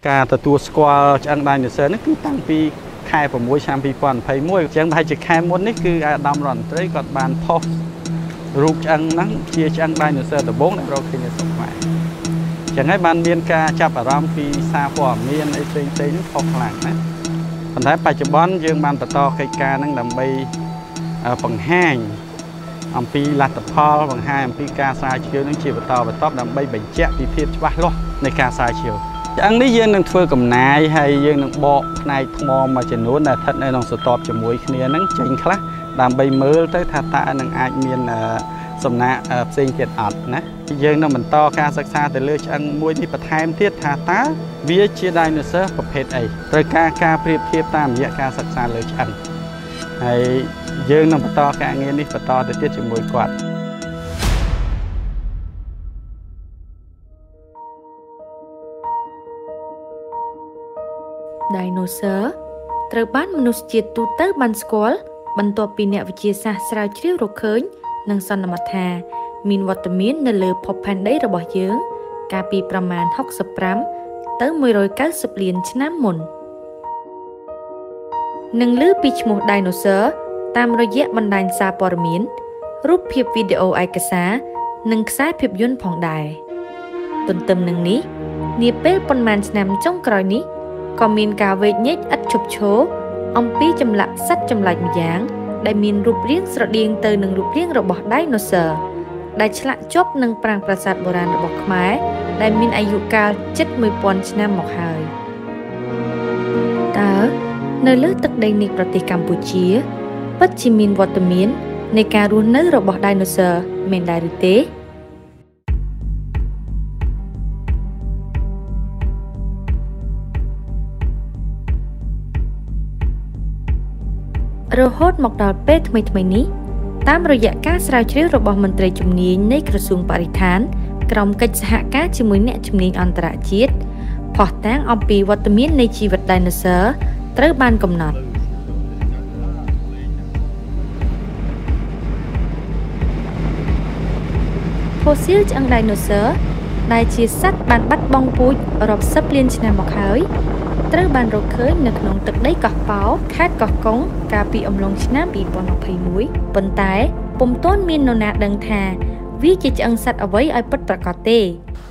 Cả tụi squad chẳng đài nữa sớm nó cứ tăng pi khai vào mỗi trăm pi quan phải mỗi chẳng phải chỉ khai muốn đấy cứ đâm ròn tới còn bàn post rụt chẳng nắng chia chẳng đài nữa sớm từ 4 này rồi khi này sống mãi chẳng hay ban miên ca chắp ở ram pi xa qua miên ấy tên nó phong làng đấy còn thấy bài chụp bón dương ban to cây ca năng đầm bay bằng hai ông pi là tập pho bằng hai ông pi ca sai chiều những chiều to và top đầm bay bệnh chết thì thiệt quá luôn này ca sai chiều anh đi dương đang phơi cầm nai hay dương đang bọ này mò mà chỉ nói là thật này đang sờ tọp cho mũi kia nắng chênh khác đàm bay mưa tới thà ta đang ai miền sầm nạ sinh kiệt ạt nè dương đang mình to ca sắc xa từ lưỡi ăn mũi đi bật hai tiết thà ta vía chia đai nữa sớ bậc hết ấy tới ca priệp thiệp tam dạ ca sắc xa lưỡi ăn hay dương đang to ca nghe đi bật to tới tiết cho mũi quạt Dinosaur ត្រូវបានមនុស្សជាតិទូទៅបានស្គាល់បន្ទាប់ពីអ្នកវិទ្យាសាស្ត្រស្រាវជ្រាវរកឃើញនិងសន្មតថាមានវត្តមាននៅលើភពផែនដីរបស់យើងកាលពីប្រមាណ65ទៅ190លានឆ្នាំមុននឹងឮពីឈ្មោះ Dinosaur តាមរយៈបណ្ដាញសារព័ត៌មានរូបភាពវីដេអូឯកសារនិងខ្សែភាពយន្តផងដែរទន្ទឹមនឹងនេះនាពេលប៉ុន្មានឆ្នាំចុងក្រោយនេះក៏មានការវែកញែកឥតឈប់ឈរអំពីចម្លាក់សត្វចម្លែកម្យ៉ាងដែលមានរូបរាងស្រដៀងទៅនឹងរូបរាងរបស់ Dinosaur ដែលឆ្លាក់ជាប់នឹងប្រាង្គប្រាសាទបុរាណរបស់ខ្មែរដែលមានអាយុកាលជិត 1000 ឆ្នាំមកហើយតើនៅលើទឹកដីនៃប្រទេសកម្ពុជាពិតជាមានវត្តមាននៃការរស់នៅរបស់ Dinosaur មែនដែរឬទេរហូតមកដល់ពេលថ្មីៗនេះតាមរយៈការស្រាវជ្រាវរបស់មន្ត្រីជំនាញនៃក្រសួងបរិស្ថានក្រុមកិច្ចសហការជាមួយអ្នកជំនាញអន្តរជាតិភស្តុតាងអំពីវត្តមាននៃជីវិត Dinosaur ត្រូវបានកំណត់ហ្វូស៊ីលឆ្អឹង Dinosaur ដែលជាសត្វបានបាត់បង់ពូជរាប់សិបលានឆ្នាំមកហើយត្រូវបានរកឃើញនៅក្នុងទឹកដីកោះប៉ោខេត្តកោះកុងកាលពីអំឡុងឆ្នាំ2021ប៉ុន្តែពុំទាន់មាននរណាដឹងថាវាជាឆ្អឹងសត្វអ្វីឲ្យពិតប្រាកដទេ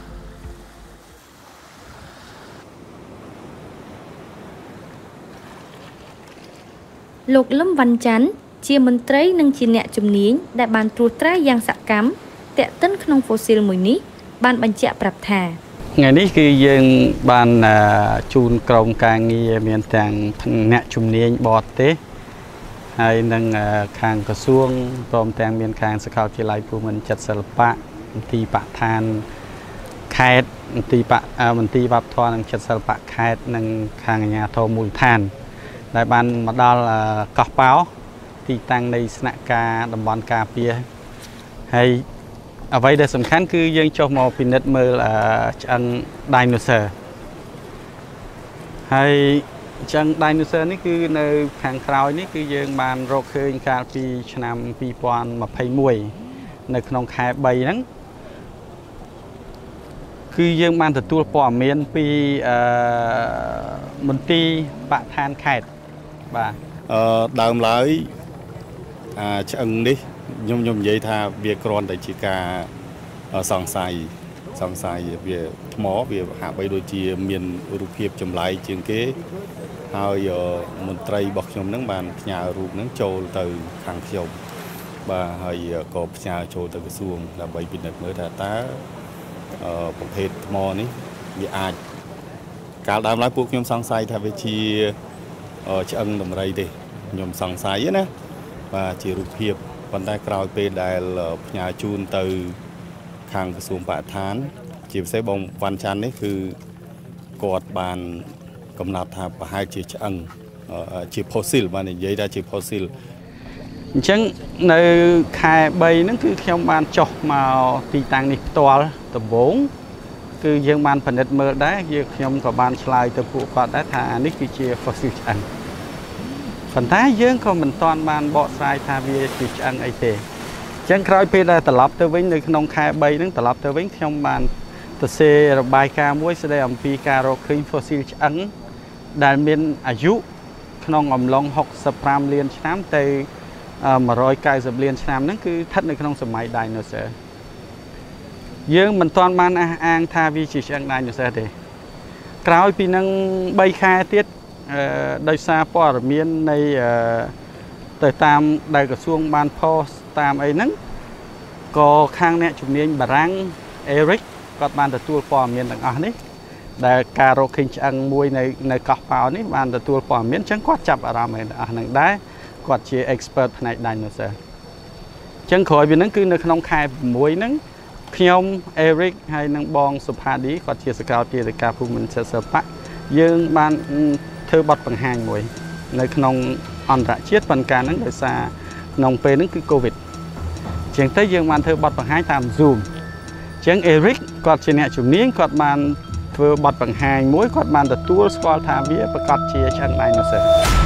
លោកលឹមវ៉ាន់ចាន់ជាមន្ត្រីនិងជាអ្នកជំនាញដែលបានត្រួសត្រាយ៉ាងសកម្មទាក់ទិនក្នុងហ្វូស៊ីលមួយនេះបានបញ្ជាក់ប្រាប់ថាថ្ងៃនេះគឺយើងបានជូនក្រុមការងារមានទាំងអ្នកជំនាញបរទេសហើយនឹងខាងក្រសួងព្រមទាំងមានខាងសាកលវិទ្យាល័យភូមិន្ទចិត្តសិល្បៈមន្ទីរបឋមខេត្តមន្ទីរវប្បធម៌និងចិត្តសិល្បៈខេត្តនិងខាងអាជ្ញាធរមូលដ្ឋានដែលបានមកដល់កោះប៉ោទីតាំងនៃស្នាក់ការតំបន់ការពារហើយអ្វីដែលសំខាន់គឺយើងចុះមកពិនិត្យមើលឆ្អឹង Dinosaur ហើយឆ្អឹង Dinosaur នេះគឺនៅខាងក្រោយនេះគឺយើងបានរកឃើញកាលពីឆ្នាំ2021នៅក្នុងខែ3ហ្នឹងគឺយើងបានទទួលព័ត៌មានពីមន្ទីរបរិស្ថានខេត្តបាទដើមឡើយឆ្អឹងនេះខ្ញុំនិយាយថាវាគ្រាន់តែជាការសង្ស័យវាថ្មវាហាក់បីដូចជាមានរូបភាពចម្លែកជាងគេហើយមន្ត្រីរបស់ខ្ញុំហ្នឹងបានផ្ញើរូបហ្នឹងចូលទៅខាងខ្ញុំបាទហើយក៏ផ្ញើចូលទៅក្រសួងដើម្បីពិនិត្យមើលថាតើប្រភេទថ្មនេះវាអាចកាលដើមឡើយពួកខ្ញុំសង្ស័យថាវាជាឆ្អឹងដំរីទេខ្ញុំសង្ស័យណាបាទជារូបភាពប៉ុន្តែក្រោយពេលដែលផ្ញើជូនទៅខាងក្រសួងបរិស្ថានជាពិសេសបងវ៉ាន់ចាន់នេះគឺគាត់បានកំណត់ថាប្រហែលជាឆ្អឹងជា fossil បាននិយាយថាជា fossil អញ្ចឹងនៅខែ3ហ្នឹងគឺខ្ញុំបានចុះមកទីតាំងនេះផ្ទាល់ដំបូងគឺយើងបានពិនិត្យមើលដែរខ្ញុំក៏បានឆ្លើយទៅពួកគាត់ដែរថានេះគឺជា fossil ឆ្អឹងប៉ុន្តែយើងក៏មិនទាន់បានបកស្រាយថាវាជាឆ្អឹងអីទេអញ្ចឹងក្រោយពេលដែលត្រឡប់ទៅវិញនៅក្នុងខែ3ហ្នឹងត្រឡប់ទៅវិញខ្ញុំបានตเซระบายการมวยแสดงปีการรอคืนฟอสซิลอังได้มีอายุขนมอมลอง65เลียนชน้ำแต่มา190เลียนชน้ำนั่นคือทัดในขนมสมัยไดโนเสาร์ยังมันตอนมันอ่างทาวีชิชังไดโนเสาร์เดกล่าวปีนังใบคาเทียดโดยซาปอร์เมียนในแต่ตามได้กระทรวงบานพอตามไอ้นั้นก็ข้างเนี่ยจุดนี้บารังเอริกก็บานแต่ตัวปอเมียนต่างอันนี้แต่การโรคิงจังมวยในกอล์ฟเปล่านี้บานแต่ตัวปอเมียนฉันก็จับอารามณ์อันนั้นได้ก็เชียร์เอ็กซ์เพรสในไดโนเสาร์ฉันขอเป็นนั้นคือในขนมคายมวยนั้นขยมเอริกให้นางบองสุภาดีก็เชียร์สกาวเชียร์การพูมันเสือปะยังบานเธอบัดปังหางมวยในขนมอันตรายเชียดปันการนั้นโดยซานองเปนั้นคือโควิดเชียงใต้ยังมันเธอบัดปังหางตามซูมเชียงเอริกก็เชียร์เนี่ยจุดนี้ก็มันเธอบัดปังหางมวยก็มันแต่ตัวสกอลทาวีประกอบเชียร์ช่างไดโนเสาร์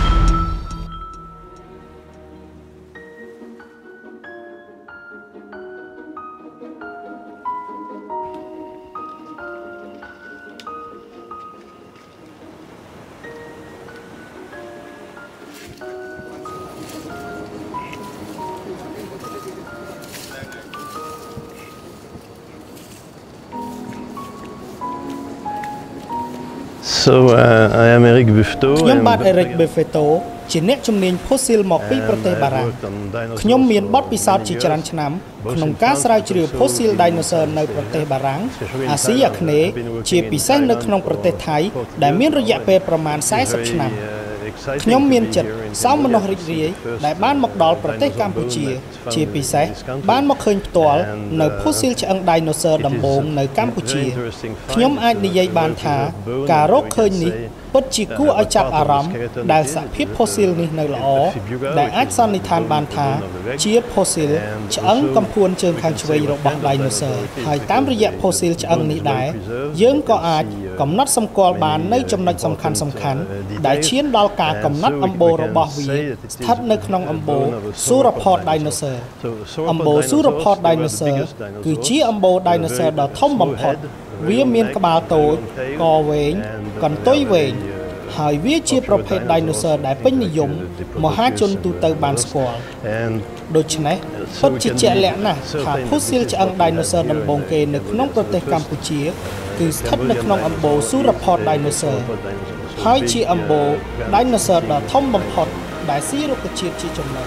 So I am Eric Buffeteau ខ្ញុំបាទ Eric Buffeteau ជាអ្នកជំនាញ Fossil មកពីប្រទេសបារាំងខ្ញុំមានបទពិសោធន៍ជាច្រើនឆ្នាំក្នុងការស្រាវជ្រាវ Fossil Dinosaur នៅប្រទេសបារាំងអាស៊ីអាគ្នេយ៍ជាពិសេសនៅក្នុងប្រទេសថៃដែលមានរយៈពេលប្រមាណ40ឆ្នាំខ្ញុំមានចិត្តសោមនស្សរីករាយដែលបានមកដល់ប្រទេសកម្ពុជាជាពិសេសបានមកឃើញផ្ទាល់នៅ Fossil ឆ្អឹង Dinosaur ដំបូងនៅកម្ពុជាខ្ញុំអាចនិយាយបានថាការរកឃើញនេះពិតជាគួរឲ្យចាប់អារម្មណ៍ដែលសភាព Fossil នេះនៅល្អដែលអាចសន្និដ្ឋានបានថាជា Fossil ឆ្អឹងកំភួនជើងខាងឆ្វេងរបស់ Dinosaur ហើយតាមរយៈ Fossil ឆ្អឹងនេះដែរយើងក៏អាចកំណត់សម្គាល់បាននៅចំណុចសំខាន់ៗដែលឈានដល់ការកំណត់អំបូររបស់វាស្ថិតនៅក្នុងអំបូរ Sauropod Dinosaur អំបូរ Sauropod Dinosaur គឺជាអំបូរ Dinosaur ដ៏ធំបំផុតវាមានក្បាលតូចកវែងកន្ទុយវែងហើយវាជាប្រភេទ Dinosaur ដែលពេញនិយមមហាជនទូទៅបានស្គាល់ដូច្នេះពិតជាជាក់លាក់ណាស់ថា Fossil ឆ្អឹង Dinosaur ដំបូងគេនៅក្នុងប្រទេសកម្ពុជាគឺស្ថិតនៅក្នុងអំបូរ Sauropod Dinosaur ហើយជាអំបូរ Dinosaur ដ៏ធំបំផុតដែលស៊ីរុក្ខជាតិជាចំណី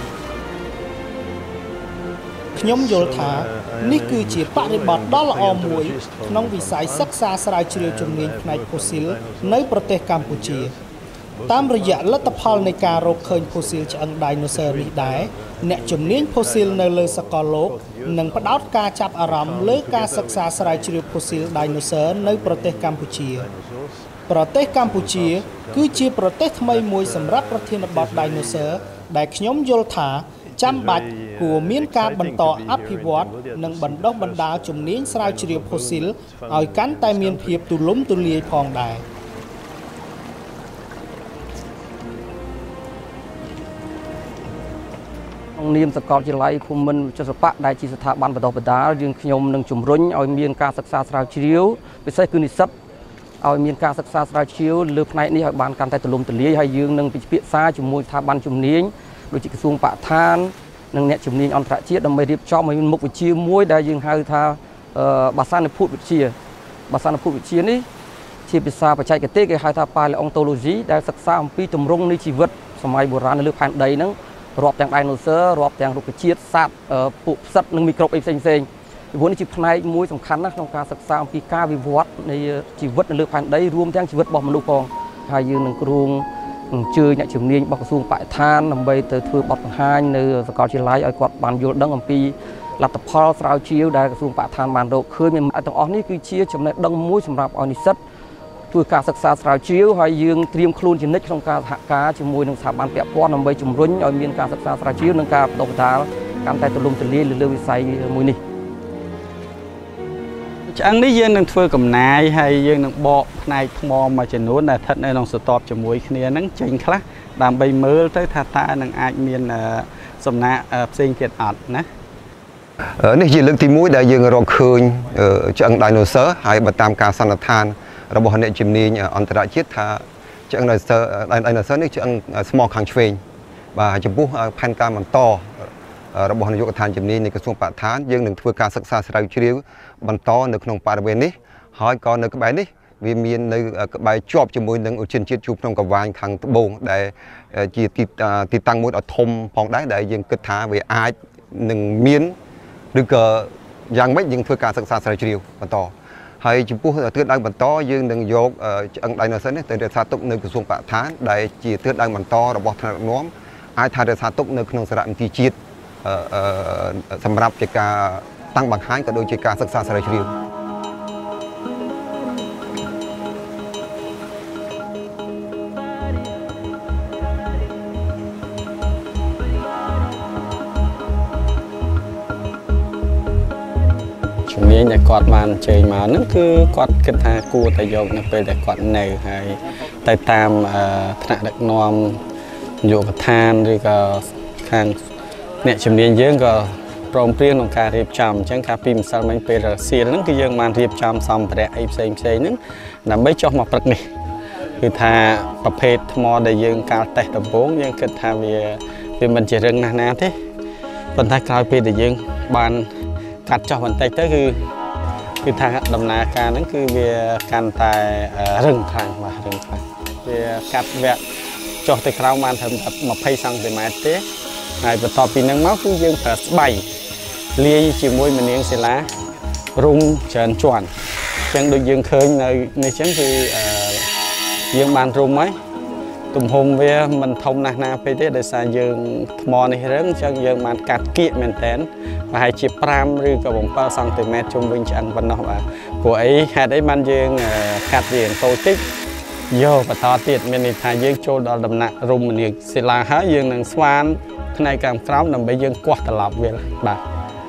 ខ្ញុំយល់ថានេះគឺជាបរិបទដ៏ល្អមួយក្នុងវិស័យសិក្សាស្រាវជ្រាវជំនាញផ្នែក Fossil នៅប្រទេសកម្ពុជាតាមរយៈលទ្ធផលនៃការរកឃើញ Fossil ឆ្អឹង Dinosaur នេះដែរអ្នកជំនាញ Fossil នៅលើសកលលោកនឹងផ្ដោតការចាប់អារម្មណ៍លើការសិក្សាស្រាវជ្រាវ Fossil Dinosaur នៅប្រទេសកម្ពុជាប្រទេសកម្ពុជាគឺជាប្រទេសថ្មីមួយសម្រាប់ប្រធានបទ Dinosaur ដែលខ្ញុំយល់ថាចាំបាច់គួរមានការបន្តអភិវឌ្ឍនិងបណ្ដុះបណ្ដាលជំនាញស្រាវជ្រាវ Fossil ឲ្យកាន់តែមានភាពទូលំទូលាយផងដែរក្នុងនាមសាកលវិទ្យាល័យភូមិន្ទវិទ្យាសិល្បៈដែលជាស្ថាប័នបណ្ដុះបណ្ដាលយើងខ្ញុំនឹងជំរុញឲ្យមានការសិក្សាស្រាវជ្រាវពិសេសគឺនិស្សិតឲ្យមានការសិក្សាស្រាវជ្រាវលើផ្នែកនេះឲ្យបានកាន់តែទូលំទូលាយហើយយើងនឹងពិភាក្សាជាមួយស្ថាប័នជំនាញដូចជាក្រសួងបរិស្ថាននិងអ្នកជំនាញអន្តរជាតិដើម្បីរៀបចំឲ្យមានមុខវិជ្ជាមួយដែលយើងហៅថាបាសានុភូតវិទ្យានេះជាភាសាបច្ចេកទេសគេហៅថា Paleontology ដែលសិក្សាអំពីទម្រង់នៃជីវិតសម័យបុរាណនៅលើផែនដីហ្នឹងរាប់ទាំង Dinosaur រាប់ទាំងរុក្ខជាតិសត្វពួកផ្សិតនិងមីក្រូបអីផ្សេងៗពីព្រោះនេះជាផ្នែកមួយសំខាន់ណាស់ក្នុងការសិក្សាអំពីការវិវត្តនៃជីវិតនៅលើផែនដីរួមទាំងជីវិតរបស់មនុស្សផងហើយយើងនឹងគ្រោងអញ្ជើញអ្នកជំនាញរបស់ក្រសួងបរិស្ថានដើម្បីទៅធ្វើបទបង្ហាញនៅសាកលវិទ្យាល័យឲ្យគាត់បានយល់ដឹងអំពីលទ្ធផលស្រាវជ្រាវដែលក្រសួងបរិស្ថានបានរកឃើញទាំងអស់នេះគឺជាចំណេះដឹងមួយសម្រាប់ឲ្យនិស្សិតធ្វើការសិក្សាស្រាវជ្រាវហើយយើងត្រៀមខ្លួនជានិច្ចក្នុងការសហការជាមួយនឹងស្ថាប័នពាក់ព័ន្ធដើម្បីជំរុញឲ្យមានការសិក្សាស្រាវជ្រាវនិងការបណ្ដុះបណ្ដាលកាន់តែទូលំទូលាយលើវិស័យមួយនេះឆ្អឹងនេះយើងនឹងធ្វើកំណាយហើយយើងនឹងបកផ្នែកថ្មមួយចំនួនដែលស្ថិតនៅក្នុងស្ទប់ជាមួយគ្នាហ្នឹងចេញខ្លះដើម្បីមើលទៅថាតើនឹងអាចមានសំណាក់ផ្សេងទៀតអត់ណានេះជាលើកទី1ដែលយើងរកឃើញឆ្អឹង dinosaur ហើយបើតាមការសន្និដ្ឋានរបស់អ្នកជំនាញអន្តរជាតិថាឆ្អឹង dinosaur នេះឆ្អឹងស្មោះខាងឆ្វេងបាទចំពោះផែនការបន្តរបស់នាយកដ្ឋានជំនាញនៃក្រសួងបរិស្ថានយើងនឹងធ្វើការសិក្សាស្រាវជ្រាវបន្តនៅក្នុងបរិវេណនេះហើយក៏នៅក្បែរនេះវាមាននៅក្បែរជាប់ជាមួយនឹងឧទ្យានជាតិជួរភ្នំក្រវាញខាងត្បូងដែលជាទីតាំងមួយដ៏ធំផងដែរដែលយើងគិតថាវាអាចនឹងមានឬក៏យ៉ាងម៉េចយើងធ្វើការសិក្សាស្រាវជ្រាវបន្តហើយចំពោះទិសដៅបន្តយើងនឹងយកឆ្អឹង dinosaur នេះទៅរក្សាទុកនៅក្រសួងបរិស្ថានដែលជាទិសដៅបន្តរបស់ថ្នាក់ដឹកនាំអាចថារក្សាទុកនៅក្នុងសារមន្ទីរជាតិសម្រាប់ជាការតាំងបង្ហាញក៏ដូចជាការសិក្សាស្រាវជ្រាវជំនាញដែលគាត់បានជើញមកហ្នឹងគឺគាត់គិតថាគួរតែយកនៅពេលដែលគាត់នៅហើយទៅតាមថ្នាក់ដឹកនាំនាយកដ្ឋានឬក៏ខាងអ្នកជំនាញយើងក៏ព្រមព្រៀងក្នុងការរៀបចំអញ្ចឹងការពីម្សិលមិញពេលរសៀលហ្នឹងគឺយើងបានរៀបចំសម្ភារៈអីផ្សេងហ្នឹងដើម្បីចុះមកព្រឹកនេះគឺថាប្រភេទថ្មដែលយើងកាលតេស្តដំបូងយើងគិតថាវាមិនជារឹងណាស់ណាទេប៉ុន្តែក្រោយពេលដែលយើងបានកាត់ចុះបន្តិចទៅគឺថាដំណើរការហ្នឹងគឺវាកាន់តែរឹងខ្លាំងបាទរឹងខ្លាំងវាកាត់វគ្គចុះទៅក្រោមបានត្រឹម20 សង់ទីម៉ែត្រទេហើយបន្ទាប់ពីហ្នឹងមកគឺយើងប្រើស្បៃលាយជាមួយមនាងសិលារុំច្រើនជាន់អញ្ចឹងដូចយើងឃើញនៅនេះអញ្ចឹងគឺយើងបានរុំហើយទំហំវាមិនធំណាស់ណាពេកទេដោយសារយើងថ្មនេះរឹងអញ្ចឹងយើងបានកាត់គៀកមែនតើប្រហែលជា5ឬក៏7 សង់ទីម៉ែត្រជុំវិញឆ្អឹងប៉ុណ្ណោះបាទព្រោះអីហេតុអីបានយើងកាត់វាតូចតិចយកបន្តទៀតមានន័យថាយើងចូលដល់ដំណាក់រុំមនាងសិលាហើយយើងនឹងស្វានផ្នែកខាងក្រោមដើម្បីយើងគាស់ត្រឡប់វាបាទ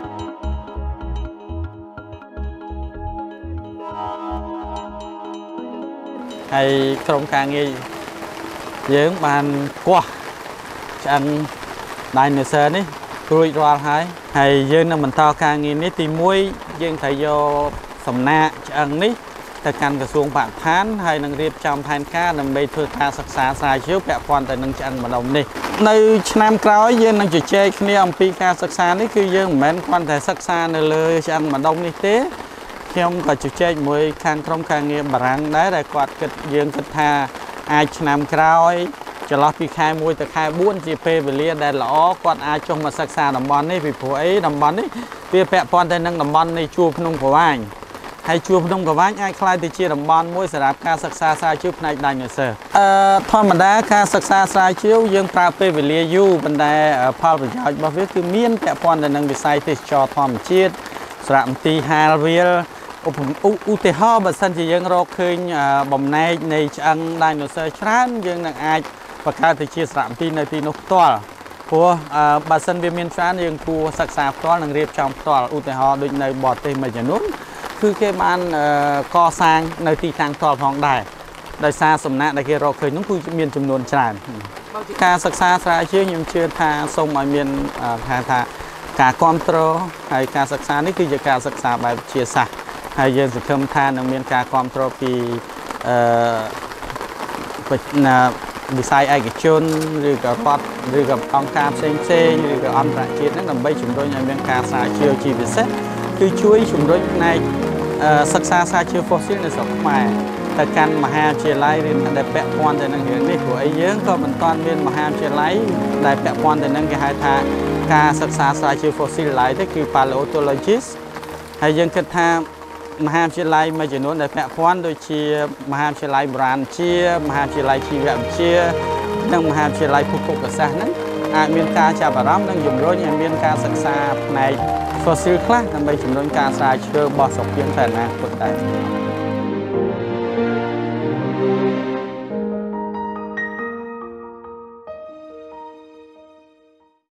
ហើយក្រុមការងារយើងបានគាស់ឆ្អឹង dinosaur នេះរួចរាល់ហើយយើងនឹងបន្តការងារនេះទី1យើងត្រូវយកសំណាកឆ្អឹងនេះទៅកាន់ក្រសួងបរិស្ថានហើយនឹងរៀបចំផែនការដើម្បីធ្វើការសិក្សាស្រាវជ្រាវពាក់ព័ន្ធទៅនឹងឆ្អឹងម្ដុំនេះនៅឆ្នាំក្រោយយើងនឹងជជែកគ្នាអំពីការសិក្សានេះគឺយើងមិនមែនគ្រាន់តែសិក្សានៅលើឆ្អឹងម្ដុំនេះទេខ្ញុំក៏ជជែកមួយខាងក្រុមការងារបារាំងដែរដែលគាត់យើងគិតថាអាចឆ្នាំក្រោយចន្លោះពីខែ1ទៅខែ4ជាពេលវេលាដែលល្អគាត់អាចចុះមកសិក្សាតំបន់នេះពីព្រោះអីតំបន់នេះវាពាក់ព័ន្ធទៅនឹងតំបន់នៃជួរភ្នំក្រវាញហើយជួរភ្នំក្រវាញអាចក្លាយទៅជាតំបន់មួយសម្រាប់ការសិក្សាស្រាវជ្រាវផ្នែក dinosaur ធម្មតាការសិក្សាស្រាវជ្រាវយើងប្រើពេលវេលាយូរប៉ុន្តែផលប្រយោជន៍របស់វាគឺមានពាក់ព័ន្ធទៅនឹងវិស័យទេសចរណ៍ធម្មជាតិសារមន្ទីរហាលវាលឧទាហរណ៍បើសិនជាយើងរកឃើញបំណែកនៃឆ្អឹង dinosaur ច្រើនយើងនឹងអាចបង្កើតទៅជាសារមន្ទីរនៅទីនោះផ្ទាល់ព្រោះបើសិនវាមានច្រើនយើងគួរសិក្សាផ្ទាល់និងរៀបចំផ្ទាល់ឧទាហរណ៍ដូចនៅបរទេសមួយចំនួនគឺគេបានកសាងនៅទីតាំងផ្ទាល់ផងដែរដោយសារសំណាក់ដែលគេរកឃើញនោះគឺមានចំនួនច្រើនការសិក្សាស្រាវជ្រាវខ្ញុំជឿថាសូមឲ្យមានថាការគ្រប់គ្រងហើយការសិក្សានេះគឺជាការសិក្សាបែបវិទ្យាសាស្ត្រហើយយើងសង្ឃឹមថានឹងមានការគ្រប់គ្រងពីវិស័យឯកជនឬក៏រដ្ឋឬក៏អង្គការផ្សេងឬក៏អន្តរជាតិហ្នឹងដើម្បីជំរុញឲ្យមានការស្រាវជ្រាវជាពិសេសគឺជួយជំរុញផ្នែកសិក្សាស្រាវជ្រាវ fossil នៅស្រុកខ្មែរទៅកាន់មហាវិទ្យាល័យឬដែលពាក់ព័ន្ធទៅនឹងរឿងនេះព្រោះអីយើងក៏មិនទាន់មានមហាវិទ្យាល័យដែលពាក់ព័ន្ធទៅនឹងគេហៅថាការសិក្សាស្រាវជ្រាវ fossil ឡើយទេគឺ paleontologist ហើយយើងគិតថាមហាវិទ្យាល័យមួយចំនួនដែលពាក់ព័ន្ធដូចជាមហាវិទ្យាល័យបុរាណជាមហាវិទ្យាល័យជីវវិទ្យានិងមហាវិទ្យាល័យភូមិសាស្ត្រហ្នឹងអាចមានការចាប់អារម្មណ៍និងជំរុញឲ្យមានការសិក្សាផ្នែក fossil ខ្លះដើម្បីជំរុញការស្រាវជ្រាវរបស់ស្រុកយើងទៅអនាគតដែរ